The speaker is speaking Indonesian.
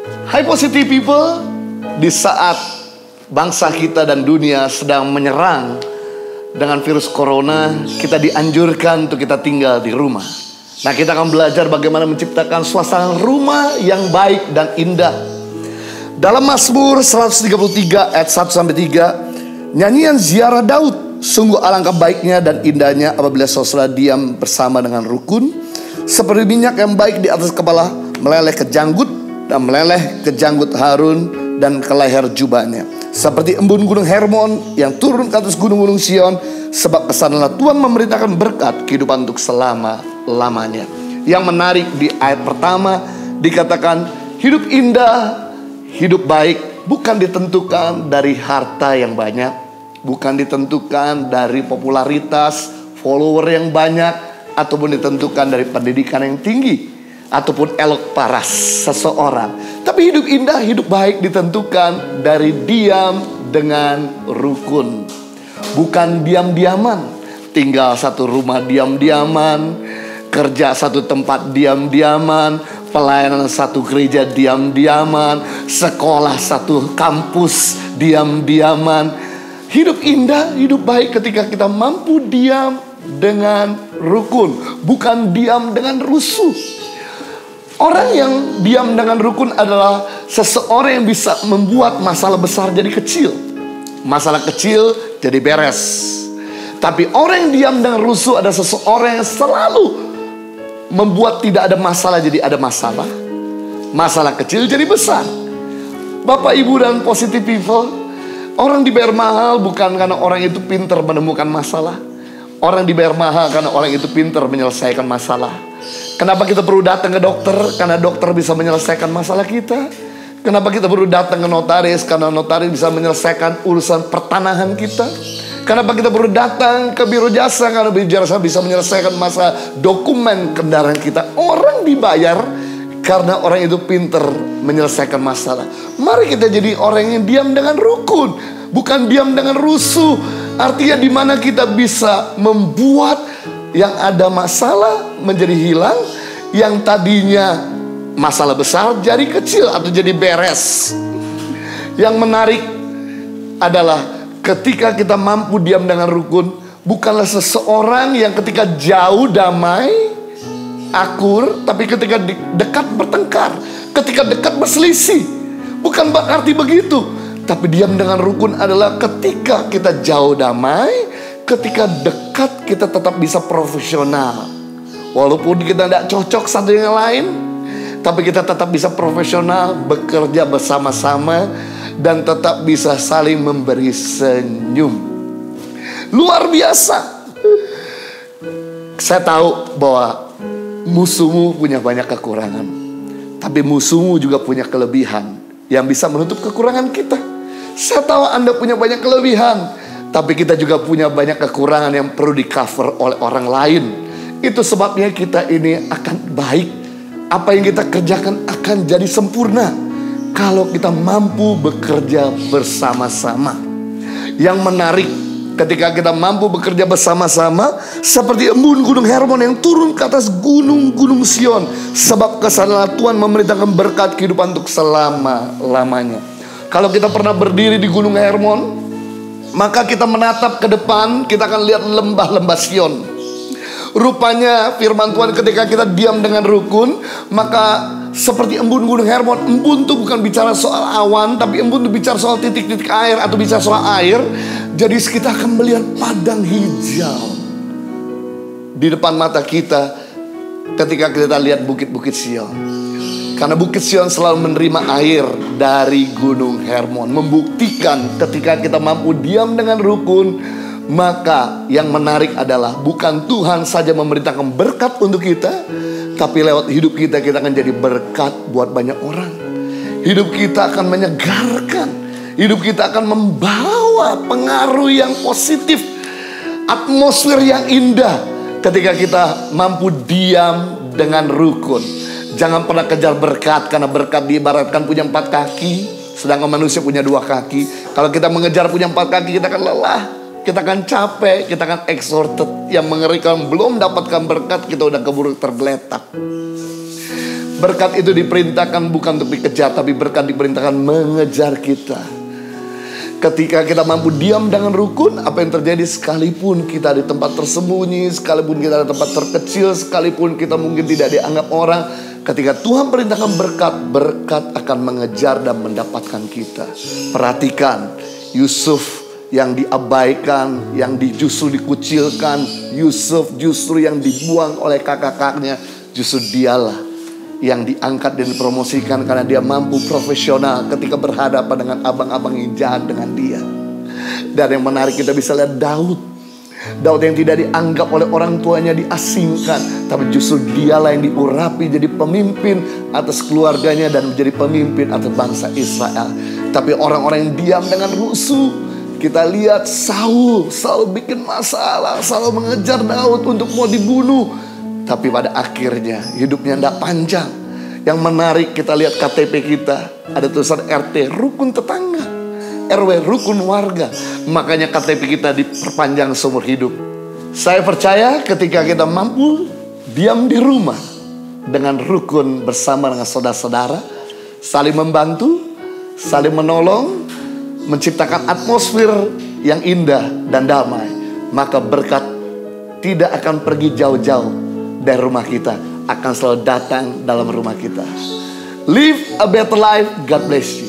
Hai positive people, di saat bangsa kita dan dunia sedang menyerang dengan virus corona, kita dianjurkan untuk kita tinggal di rumah. Nah, kita akan belajar bagaimana menciptakan suasana rumah yang baik dan indah. Dalam Mazmur 133 ayat 1-3, nyanyian ziarah Daud, sungguh alangkah baiknya dan indahnya apabila saudara diam bersama dengan rukun, seperti minyak yang baik di atas kepala meleleh ke janggut dan meleleh ke janggut Harun dan ke leher jubahnya. Seperti embun gunung Hermon yang turun ke atas gunung-gunung Sion, sebab kesanalah Tuhan memerintahkan berkat kehidupan untuk selama-lamanya. Yang menarik di ayat pertama dikatakan hidup indah, hidup baik bukan ditentukan dari harta yang banyak, bukan ditentukan dari popularitas, follower yang banyak, ataupun ditentukan dari pendidikan yang tinggi, ataupun elok paras seseorang. Tapi hidup indah, hidup baik ditentukan dari diam dengan rukun. Bukan diam-diaman, tinggal satu rumah diam-diaman, kerja satu tempat diam-diaman, pelayanan satu gereja diam-diaman, sekolah satu kampus diam-diaman. Hidup indah, hidup baik ketika kita mampu diam dengan rukun, bukan diam dengan rusuh. Orang yang diam dengan rukun adalah seseorang yang bisa membuat masalah besar jadi kecil, masalah kecil jadi beres. Tapi orang yang diam dengan rusuh adalah seseorang yang selalu membuat tidak ada masalah jadi ada masalah, masalah kecil jadi besar. Bapak, Ibu, dan positive people, orang dibayar mahal bukan karena orang itu pintar menemukan masalah. Orang dibayar mahal karena orang itu pintar menyelesaikan masalah. Kenapa kita perlu datang ke dokter? Karena dokter bisa menyelesaikan masalah kita. Kenapa kita perlu datang ke notaris? Karena notaris bisa menyelesaikan urusan pertanahan kita. Kenapa kita perlu datang ke biro jasa? Karena biro jasa bisa menyelesaikan masalah dokumen kendaraan kita. Orang dibayar karena orang itu pintar menyelesaikan masalah. Mari kita jadi orang yang diam dengan rukun, bukan diam dengan rusuh. Artinya di mana kita bisa membuat yang ada masalah menjadi hilang, yang tadinya masalah besar jadi kecil atau jadi beres. Yang menarik adalah ketika kita mampu diam dengan rukun, bukanlah seseorang yang ketika jauh damai, akur, tapi ketika dekat bertengkar, ketika dekat berselisih. Bukan berarti begitu. Tapi diam dengan rukun adalah ketika kita jauh damai, ketika dekat kita tetap bisa profesional. Walaupun kita tidak cocok satu dengan lain, tapi kita tetap bisa profesional, bekerja bersama-sama, dan tetap bisa saling memberi senyum. Luar biasa. Saya tahu bahwa musuhmu punya banyak kekurangan, tapi musuhmu juga punya kelebihan yang bisa menutup kekurangan kita. Saya tahu Anda punya banyak kelebihan, tapi kita juga punya banyak kekurangan yang perlu di cover oleh orang lain. Itu sebabnya kita ini akan baik. Apa yang kita kerjakan akan jadi sempurna kalau kita mampu bekerja bersama-sama. Yang menarik, ketika kita mampu bekerja bersama-sama, seperti embun gunung Hermon yang turun ke atas gunung-gunung Sion, sebab kesanalah Tuhan memerintahkan berkat kehidupan untuk selama-lamanya. Kalau kita pernah berdiri di gunung Hermon, maka kita menatap ke depan, kita akan lihat lembah-lembah Sion. Rupanya firman Tuhan ketika kita diam dengan rukun, maka seperti embun gunung Hermon. Embun itu bukan bicara soal awan, tapi embun itu bicara soal titik-titik air atau bicara soal air. Jadi kita akan melihat padang hijau di depan mata kita ketika kita lihat bukit-bukit Sion. Karena bukit Sion selalu menerima air dari gunung Hermon, membuktikan ketika kita mampu diam dengan rukun, maka yang menarik adalah bukan Tuhan saja memerintahkan berkat untuk kita, tapi lewat hidup kita akan jadi berkat buat banyak orang. Hidup kita akan menyegarkan, hidup kita akan membawa pengaruh yang positif, atmosfer yang indah ketika kita mampu diam dengan rukun. Jangan pernah kejar berkat, karena berkat diibaratkan punya 4 kaki, sedangkan manusia punya 2 kaki. Kalau kita mengejar punya 4 kaki, kita akan lelah, kita akan capek, kita akan exhausted. Yang mengerikan, belum dapatkan berkat, kita udah keburu tergeletak. Berkat itu diperintahkan bukan untuk dikejar, tapi berkat diperintahkan mengejar kita. Ketika kita mampu diam dengan rukun, apa yang terjadi sekalipun kita di tempat tersembunyi, sekalipun kita di tempat terkecil, sekalipun kita mungkin tidak dianggap orang, ketika Tuhan perintahkan berkat, berkat akan mengejar dan mendapatkan kita. Perhatikan Yusuf yang diabaikan, yang justru dikucilkan. Yusuf justru yang dibuang oleh kakak-kakaknya. Justru dialah yang diangkat dan dipromosikan karena dia mampu profesional ketika berhadapan dengan abang-abang yang jahat dengan dia. Dan yang menarik, kita bisa lihat Daud yang tidak dianggap oleh orang tuanya, diasingkan, tapi justru dialah yang diurapi jadi pemimpin atas keluarganya dan menjadi pemimpin atas bangsa Israel. Tapi orang-orang yang diam dengan rusuh, kita lihat Saul bikin masalah, selalu mengejar Daud untuk mau dibunuh. Tapi pada akhirnya hidupnya tidak panjang. Yang menarik, kita lihat KTP kita, ada tulisan RT, rukun tetangga, RW, rukun warga. Makanya KTP kita diperpanjang seumur hidup. Saya percaya ketika kita mampu diam di rumah dengan rukun bersama dengan saudara-saudara, saling membantu, saling menolong, menciptakan atmosfer yang indah dan damai, maka berkat tidak akan pergi jauh-jauh dari rumah kita, akan selalu datang dalam rumah kita. Live a better life. God bless you.